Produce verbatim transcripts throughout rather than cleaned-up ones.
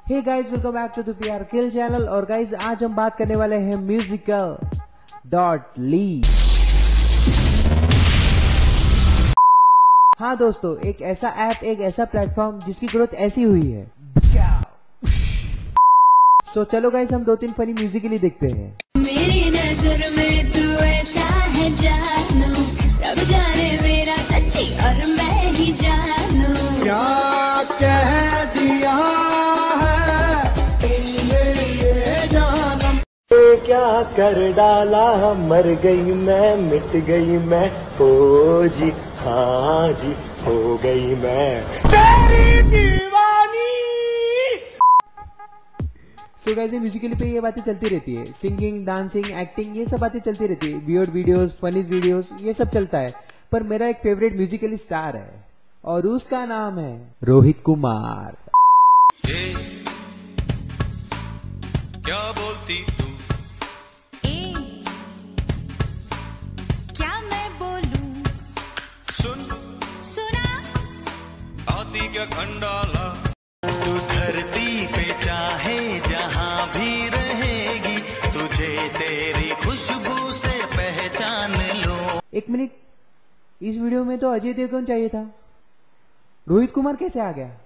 Hey guys, welcome back to the PR kill channel. और guys आज हम बात करने वाले हैं म्यूजिकल डॉट ली। हाँ दोस्तों, एक ऐसा ऐप, एक ऐसा प्लेटफॉर्म जिसकी ग्रोथ ऐसी हुई है। सो so, चलो गाइस हम दो तीन फनी म्यूजिकली देखते हैं। मेरी नजर में तू ऐसा है जानू, रब जाने मेरा सच्ची और मैं ही जानू। क्या कह दिया है ये ये जानम, क्या कर डाला, मर गई मैं, मिट गई मैं, ओ जी हाँ जी, हो गई मैं तेरी दीवानी। सो गाइस म्यूजिकली पे ये बातें चलती रहती है, सिंगिंग, डांसिंग, एक्टिंग, ये सब बातें चलती रहती है। वियर्ड वीडियोस, फनीज वीडियोस, ये सब चलता है। पर मेरा एक फेवरेट म्यूजिकली स्टार है और उसका नाम है रोहित कुमार। ए, क्या बोलती तू? ए, क्या मैं बोलूं? सुन, सुना? आती क्या खंडाला, तू धरती पे चाहे जहां भी रहेगी, तुझे तेरी खुशबू से पहचान लो। एक मिनट, इस वीडियो में तो अजय देवगन चाहिए था, रोहित कुमार कैसे आ गया?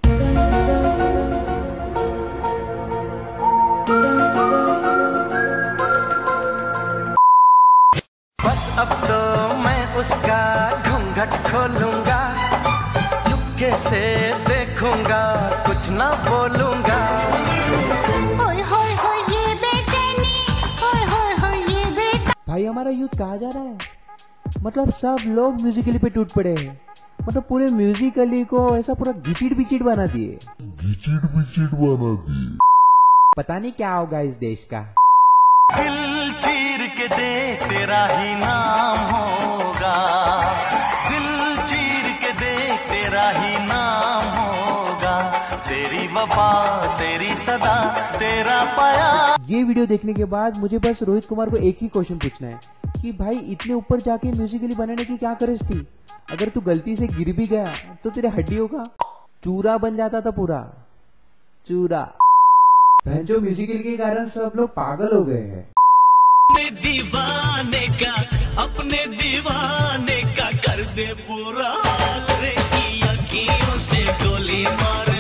बस अब तो मैं उसका घूंघट खोलूंगा, चुपके से देखूंगा, कुछ ना बोलूंगा। होय होय होय ये बेचैनी, होय होय होय ये बेटा। भाई हमारा यूथ कहाँ जा रहा है? मतलब सब लोग म्यूजिकली पे टूट पड़े हैं। मतलब पूरे म्यूजिकली को ऐसा पूरा घिचिड़ बिचिड़ बना दिए घिचिड़ बिचिड़ बना दिए पता नहीं क्या होगा इस देश का। दिल चीर के दे तेरा ही नाम होगा, दिल चीर के दे तेरा ही नाम होगा, तेरी वफा तेरी सदा तेरा पाया। ये वीडियो देखने के बाद मुझे बस रोहित कुमार को एक ही क्वेश्चन पूछना है कि भाई इतने ऊपर जाके म्यूजिकली बनाने की क्या करज थी? अगर तू गलती से गिर भी गया तो तेरे हड्डियों का चूरा बन जाता था, पूरा चूरा। जो म्यूजिकल के कारण सब लोग पागल हो गए हैं। अपने दीवाने का, अपने दीवाने का कर दे पूरा हाल रे, की अखियों से गोली मारे।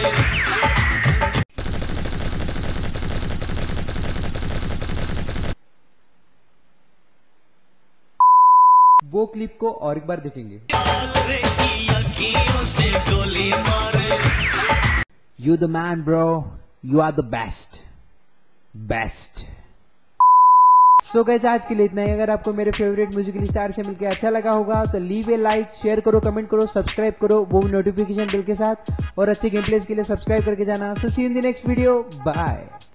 वो क्लिप को और एक बार देखेंगे। You the man bro, you are the best best. So guys आज के लिए इतना ही। अगर आपको मेरे फेवरेट म्यूजिकल स्टार से मिलकर अच्छा लगा होगा तो लीव ए लाइक, शेयर करो, कमेंट करो, सब्सक्राइब करो वो नोटिफिकेशन बिल के साथ, और अच्छे गेम प्लेस के लिए सब्सक्राइब करके जाना। So see in the next video, bye.